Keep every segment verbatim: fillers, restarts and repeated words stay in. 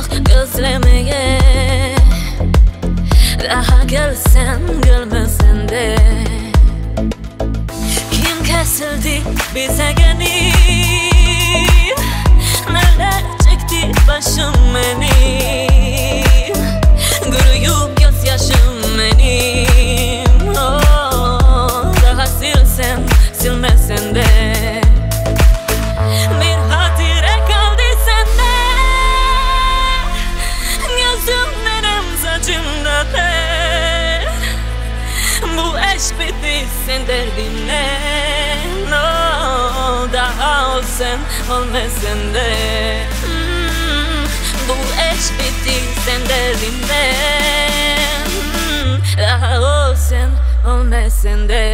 bak gözlemeye. Daha gelsen gelmesen de. Kim kesildi bize gelip, neler çekti başım benim, gürüyüp gözyaşım benim. Oh, daha silsen silmesen de bir hatire kaldı sende. Gözümlerim saçımda ter. Bu eş bitti sen derdinle. No, daha olsan olmasın de. hmm, Bu eş bitti sen derdinle. hmm, Daha olsan olmasın de.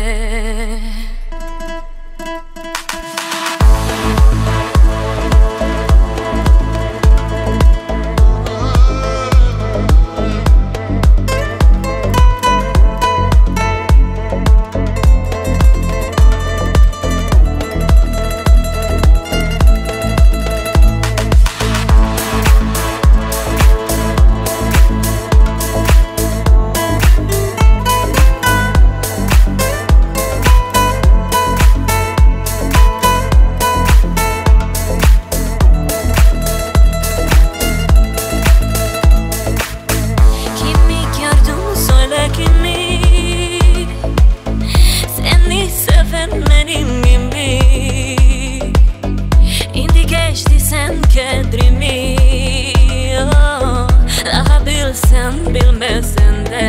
Kedrimi, oh, daha bilsen bilmesen de.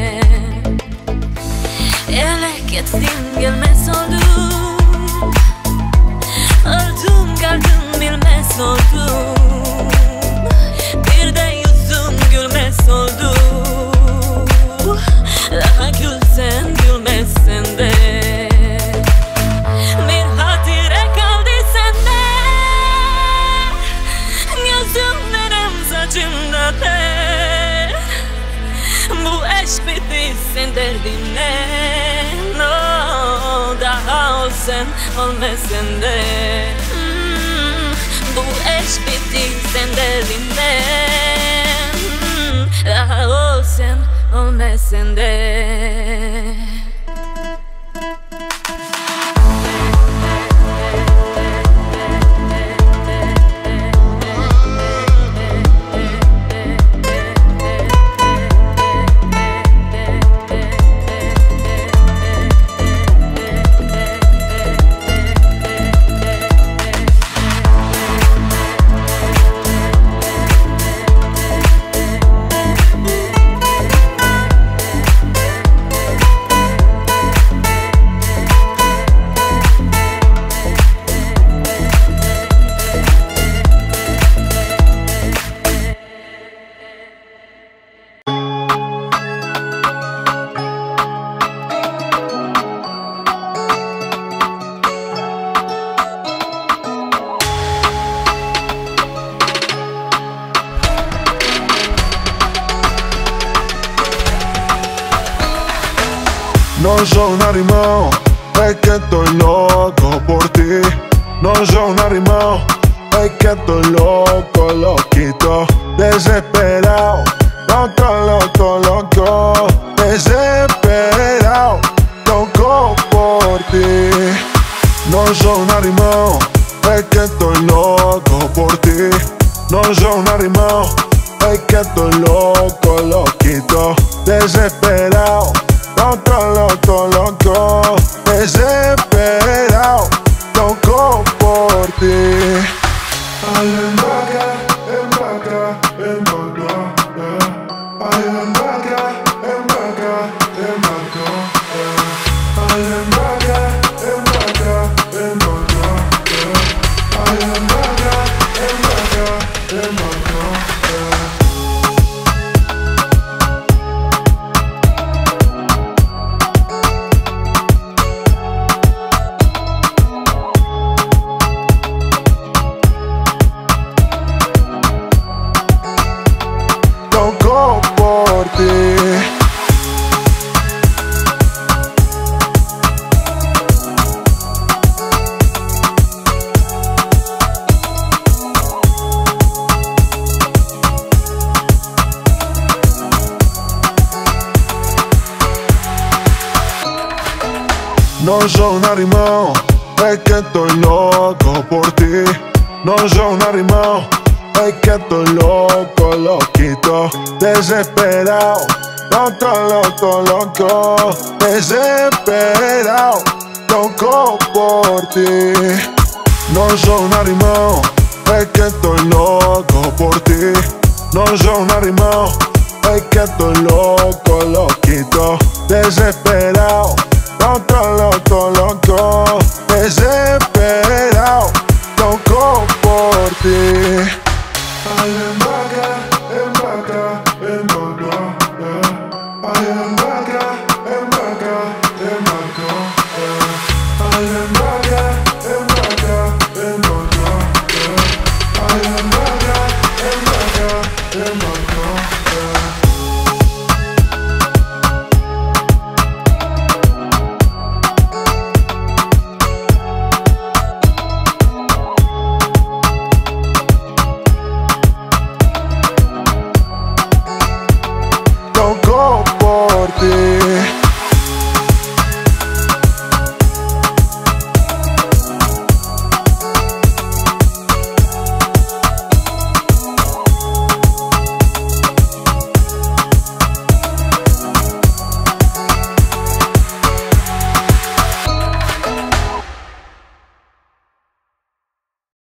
Ele gittin gelmez oldum, öldüm kaldım bilmez oldum. Bir de yüzüm gülmez oldu. Daha gülsen gülmezsen de. Bu eş bitti sen derdinle. No, daha olsan olmasın de. hmm, Bu eş bitti sen derdinle. hmm, Daha olsan olmasın de. No soy un animal, es que estoy loco por ti. No soy un animal, es que estoy loco, loquito, desesperado, loco, loco, loco, desesperado, loco por ti. No soy un animal, es que estoy loco por ti. No soy un animal, es que estoy loco, loquito, desesperado. Loco, loco, loco, desesperado, loco por ti. Ay, embarca, embarca, embarca, eh. Ay, embarca, embarca, embarca, eh. Ay, embarca, embarca, embarca, eh. Ay, embarca, embarca, embarca, eh. No soy un animal, es que estoy loco por ti. No soy un animal, es que estoy loco, loquito, desesperado, loco, loco, loco, desesperado, loco por ti. No soy un animal, es que estoy loco por ti. No soy un animal, es que estoy loco, loquito, desesperado, loco, loco, loco, desesperado, loco por ti.